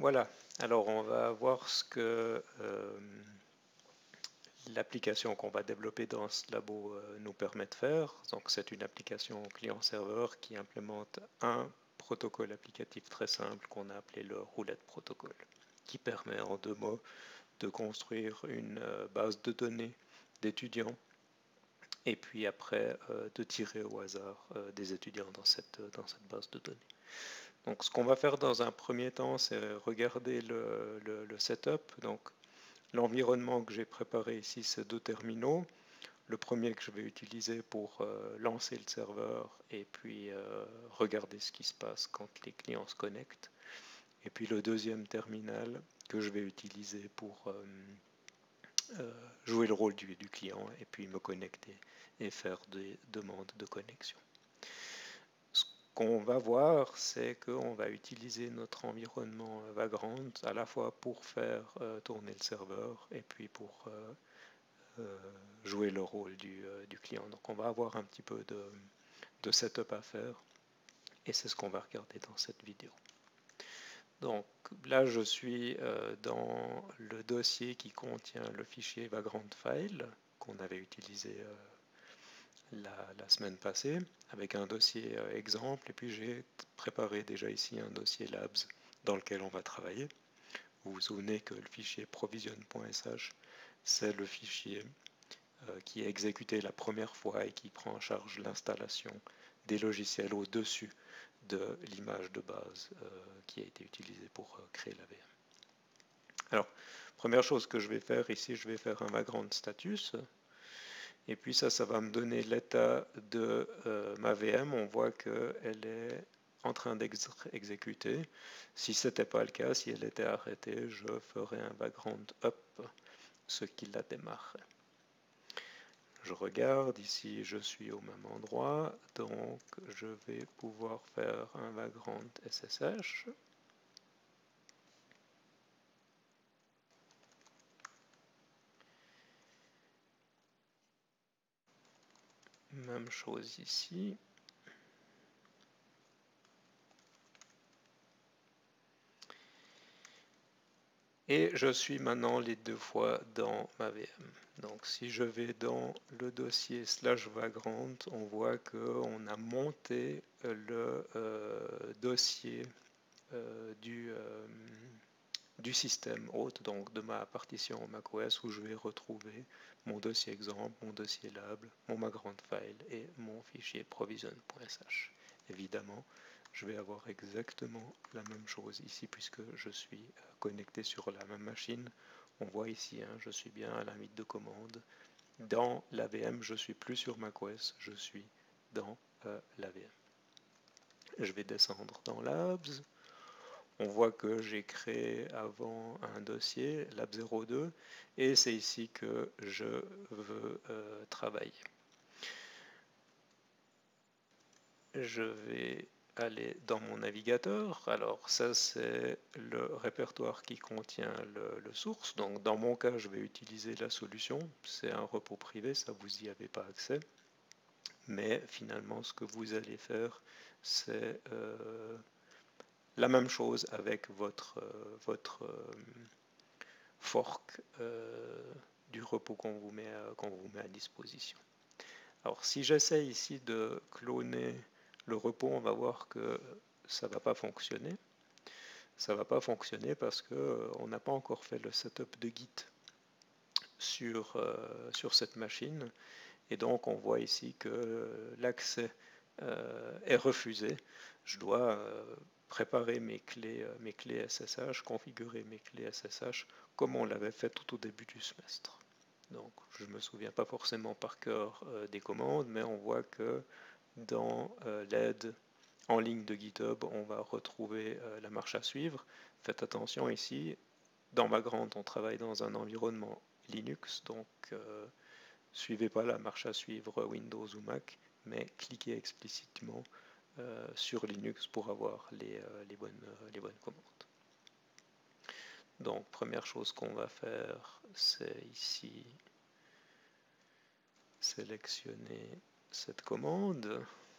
Voilà, alors on va voir ce que l'application qu'on va développer dans ce labo nous permet de faire. Donc c'est une application client-serveur qui implémente un protocole applicatif très simple qu'on a appelé le roulette protocole, qui permet en 2 mots de construire une base de données d'étudiants et puis après de tirer au hasard des étudiants dans cette base de données. Donc ce qu'on va faire dans un premier temps, c'est regarder le setup. Donc l'environnement que j'ai préparé ici, c'est 2 terminaux. Le premier que je vais utiliser pour lancer le serveur et puis regarder ce qui se passe quand les clients se connectent. Et puis le deuxième terminal que je vais utiliser pour jouer le rôle du client et puis me connecter et faire des demandes de connexion. Ce qu'on va voir, c'est qu'on va utiliser notre environnement Vagrant à la fois pour faire tourner le serveur et puis pour jouer le rôle du client. Donc on va avoir un petit peu de setup à faire et c'est ce qu'on va regarder dans cette vidéo. Donc là je suis dans le dossier qui contient le fichier Vagrant File qu'on avait utilisé la semaine passée avec un dossier exemple et puis j'ai préparé déjà ici un dossier labs dans lequel on va travailler. Vous vous souvenez que le fichier provision.sh c'est le fichier qui est exécuté la première fois et qui prend en charge l'installation des logiciels au-dessus de l'image de base qui a été utilisée pour créer la VM. Alors, première chose que je vais faire ici, je vais faire un vagrant status. Et puis ça va me donner l'état de ma VM. On voit qu'elle est en train d'exécuter. Si ce n'était pas le cas, si elle était arrêtée, je ferai un background up, ce qui la démarrerait. Je regarde, ici je suis au même endroit, donc je vais pouvoir faire un vagrant SSH. Même chose ici. Et je suis maintenant les 2 fois dans ma VM. Donc si je vais dans le dossier /vagrant, on voit qu'on a monté le dossier du système hôte, donc de ma partition macOS où je vais retrouver mon dossier exemple, mon dossier lab, mon vagrant file et mon fichier provision.sh. Évidemment, je vais avoir exactement la même chose ici puisque je suis connecté sur la même machine. On voit ici, je suis bien à la limite de commande. Dans la VM, je ne suis plus sur macOS, je suis dans la VM. Je vais descendre dans Labs. On voit que j'ai créé avant un dossier, lab02, et c'est ici que je veux travailler. Je vais aller dans mon navigateur. Alors ça c'est le répertoire qui contient le source. Donc dans mon cas je vais utiliser la solution. C'est un repos privé, ça vous n'y avez pas accès. Mais finalement ce que vous allez faire c'est la même chose avec votre fork du repos qu'on vous met à disposition. Alors si j'essaie ici de cloner le repos, on va voir que ça ne va pas fonctionner. Ça ne va pas fonctionner parce qu'on n'a pas encore fait le setup de Git sur cette machine. Et donc on voit ici que l'accès est refusé. Je dois préparer mes clés SSH, configurer mes clés SSH comme on l'avait fait tout au début du semestre. Donc je ne me souviens pas forcément par cœur des commandes, mais on voit que dans l'aide en ligne de GitHub, on va retrouver la marche à suivre. Faites attention ici, dans Vagrant, on travaille dans un environnement Linux, donc suivez pas la marche à suivre Windows ou Mac, mais cliquez explicitement sur Linux pour avoir les bonnes commandes. Donc première chose qu'on va faire, c'est ici sélectionner cette commande.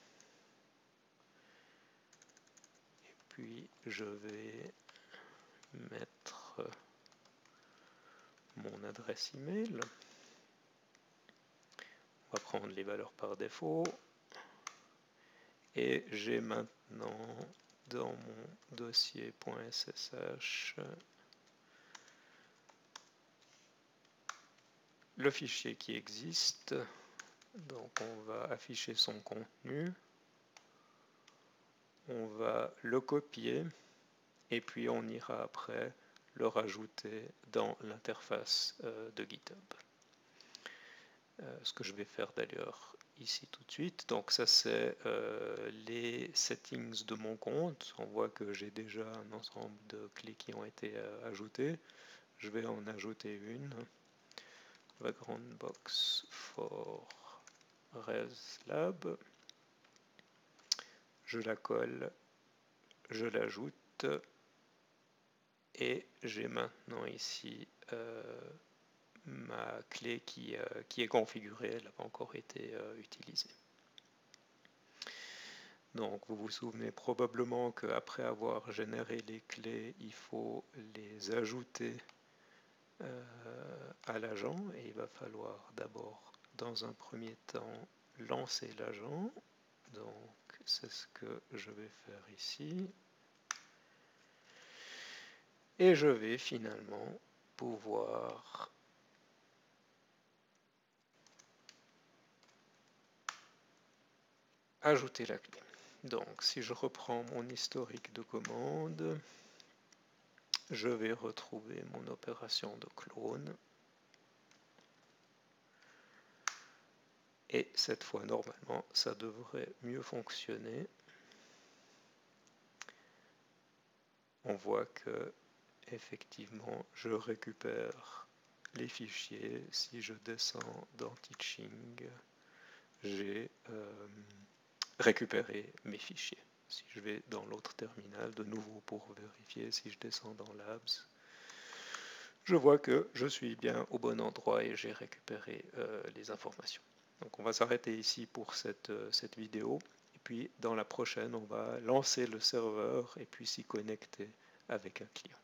Et puis je vais mettre mon adresse email. On va prendre les valeurs par défaut. Et j'ai maintenant dans mon dossier.ssh le fichier qui existe. Donc on va afficher son contenu. On va le copier et puis on ira après le rajouter dans l'interface de GitHub. Ce que je vais faire d'ailleurs ici tout de suite. Donc ça c'est les settings de mon compte. On voit que j'ai déjà un ensemble de clés qui ont été ajoutées. Je vais en ajouter une. Background box for ResLab. Je la colle, je l'ajoute et j'ai maintenant ici ma clé qui est configurée, elle n'a pas encore été utilisée. Donc vous vous souvenez probablement qu'après avoir généré les clés, il faut les ajouter à l'agent et il va falloir d'abord dans un premier temps lancer l'agent. Donc c'est ce que je vais faire ici. Et je vais finalement pouvoir ajouter la clé. Donc si je reprends mon historique de commande, je vais retrouver mon opération de clone. Et cette fois, normalement, ça devrait mieux fonctionner. On voit que, effectivement, je récupère les fichiers. Si je descends dans Teaching, j'ai récupéré mes fichiers. Si je vais dans l'autre terminal, de nouveau pour vérifier, si je descends dans Labs, je vois que je suis bien au bon endroit et j'ai récupéré les informations. Donc on va s'arrêter ici pour cette vidéo. Et puis dans la prochaine, on va lancer le serveur et puis s'y connecter avec un client.